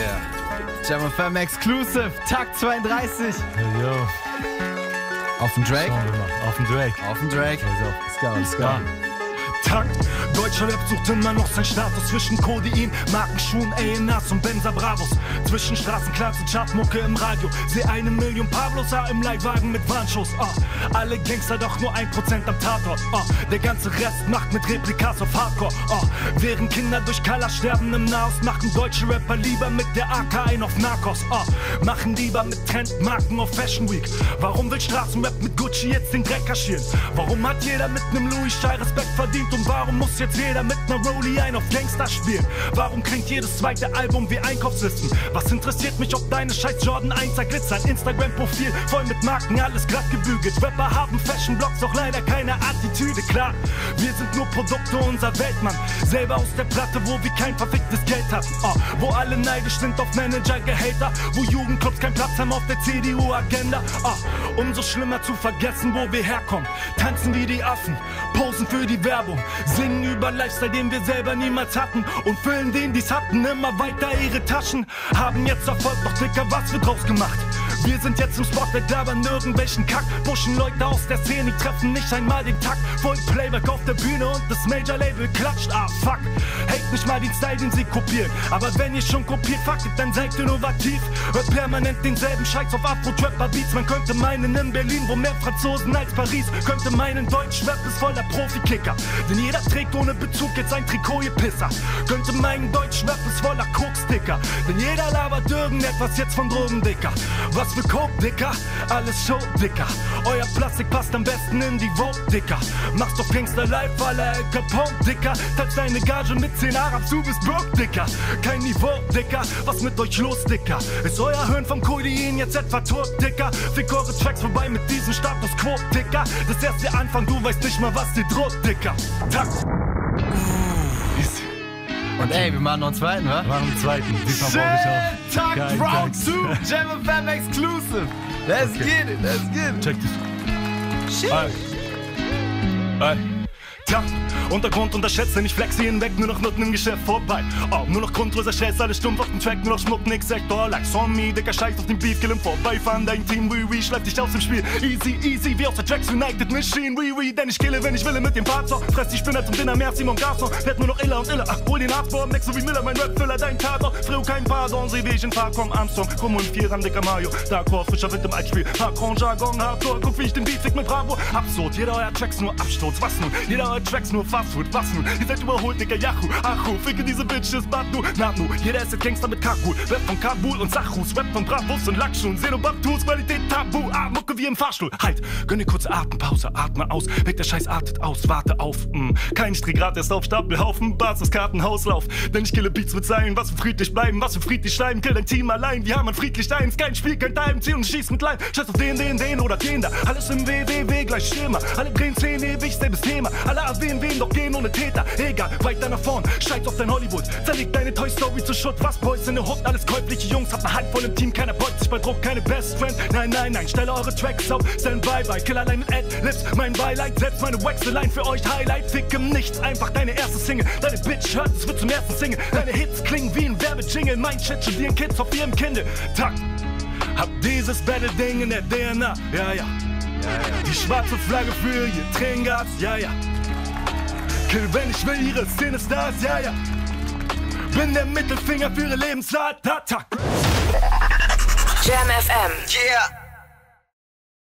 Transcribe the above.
Jam FM Exclusive, Tag 32. Yo. Auf den Drake? Auf den Drake. Auf den Drake. Let's go. Takt. Deutscher Rap sucht immer noch sein Status zwischen Codein, Markenschuhen, A&Rs und Benzer Bravos. Zwischen Straßenclubs und Chartmucke im Radio. Seh 1 Million Pablos im Leitwagen mit Warnschuss. Alle Gangster, doch nur 1% am Tatort. Der ganze Rest macht mit Replikas auf Hardcore. Während Kinder durch Kala sterben im Nahost, machen deutsche Rapper lieber mit der AK ein auf Narcos. Machen lieber mit Trendmarken auf Fashion Week. Warum will Straßenrap mit Gucci jetzt den Dreck kaschieren? Warum hat jeder mit nem Louis Schei Respekt verdient? Und warum muss jetzt jeder mit ner Rollie ein auf Gangster spielen? Warum klingt jedes zweite Album wie Einkaufslisten? Was interessiert mich, ob deine scheiß Jordan 1er glitzern? Instagram-Profil voll mit Marken, alles glatt gebügelt. Rapper haben Fashion-Blogs, doch leider keine Attitüde. Klar, wir sind nur Produkte unserer Welt, Mann. Selber aus der Platte, wo wir kein verficktes Geld hatten. Wo alle neidisch sind auf Manager-Gehälter. Wo Jugendclubs keinen Platz haben auf der CDU-Agenda. Umso schlimmer zu vergessen, wo wir herkommen. Tanzen wie die Affen, posen für die Werbung. Singen über Lifestyle, den wir selber niemals hatten. Und füllen denen, die's hatten, immer weiter ihre Taschen. Haben jetzt Erfolg, doch Dicker, was wird draus gemacht? Wir sind jetzt im Spotlight, labern irgendwelchen Kack. Pushen Leute aus der Szene, treffen nicht einmal den Takt. Voll Playback auf der Bühne und das Major-Label klatscht. Fuck, hate nicht mal den Style, den sie kopieren. Aber wenn ihr schon kopiert, fuck it, dann seid innovativ. Hört permanent denselben Scheiß auf Afro-Trapper-Beats. Man könnte meinen in Berlin, wo mehr Franzosen als Paris. Könnte meinen, Deutsch-Rap ist voller Profi-Kicker. Denn jeder trägt ohne Bezug jetzt ein Trikot, ihr Pisser. Könnte meinen, Deutsch-Rap ist voller Koks-Dicker. Denn jeder labert irgendetwas jetzt von Drogen, Dicker. Was für Coke, Dicker? Alles Show, Dicker. Euer Plastik passt am besten in die Vogue, Dicker. Machst doch Gangster live, aller El Capone, Dicker. Teilst deine Gage mit 10 Arabs, du bist broke, Dicker. Kein Niveau, Dicker. Was mit euch los, Dicker? Ist euer Hirn vom Codein jetzt etwa tot, Dicker? Fick eure Tracks vorbei mit diesem Status Quo, Dicker. Das ist erst der Anfang, du weißt nicht mal, was dir droht, Dicker. Takt. Und ey, wir machen noch einen zweiten, wa? Wir machen einen zweiten. Diesmal brauche ich auch. Tag Round 2, Jam FM Exclusive. Let's get it. Check dich. Shit. Ey. Tja, Untergrund unterschätzt, denn ich flexe hinweg, nur noch Nutten im Geschäft vorbei. Nur noch grundloser Stress, alles stumpf auf dem Track, nur noch Schmuck, nix Sektor, like Zombie, Dicker, scheiß auf den Beat, kill im Vorbeifahren, dein Team, oui, schleif dich aus dem Spiel, easy, wie aus der Tracks United Machine, oui, denn ich kille, wenn ich will, mit dem Fahrzeug, fress die Spinner zum Dinner, mehr Simon Garson, werd nur noch iller und iller, hol den Arztborn, weg so wie Miller, mein Rap-Füller, dein Tator, früh kein Pardon, seh wie ich in Fahrt komm, Armstrong, komm und 4 an Dicker Mario, Darkcore, frischer Wind im Altspiel, Macron, Jargon, Hardcore, guck wie ich den Beat fick mit Bravo, absurd, jeder euer Tracks nur Absturz, was nun, jeder euer Tracks nur Fastfood, was nun, ihr seid überholt, Dicker, Yahoo, Achu, ficke diese Bitches, Batu, Nanu, jeder ist jetzt Gangster mit Kakul, Rap von Kabul und Sachus, Rap von Bravos und Lackschuhen, Xenobaptus, Qualität, Tabu, Mucke wie im Fahrstuhl, halt, gönn dir kurze Atempause, atme aus, weg der Scheiß artet aus, warte auf, kein Strickgrad, erst auf Stapelhaufen, Basiskarten, Hauslauf, denn ich kille Beats mit Zeilen, was für friedlich bleiben, was für friedlich bleiben, kill dein Team allein, wir haben ein friedlich eins, kein Spiel, kein Time, zieh und schieß mit Leim, scheiß auf den oder den da, alles im WWW, gleich Schema, alle drehen 10 ewig, selbes Thema, alle erwähnen wen, doch gehen ohne Täter, egal, weiter nach vorn, scheiß auf dein Hollywood, zerleg deine Toy Story zu Schutt, was Boys in der Hood, alles käufliche Jungs, habt ne Handvoll im Team, keiner beugt sich bei Druck, keine Best Friend, nein, stelle eure Tracks auf, stand by, kill allein mit Ad-Lips, mein Beileid, selbst meine Wechsel-Line für euch, Highlight, fick im Nichts, einfach deine erste Single, deine Bitch hört, es wird zum ersten Single, deine Hits klingen wie ein Werbejingle, mein Chat studieren Kids auf ihrem Kindle, Takt, hab dieses Battle-Ding in der DNA, ja, die schwarze Flagge für ihr Tränengas, ja, kill, wenn ich will, ihre Szene Stars, ja. Bin der Mittelfinger für ihre Lebensart, Takt. Jam FM. Yeah.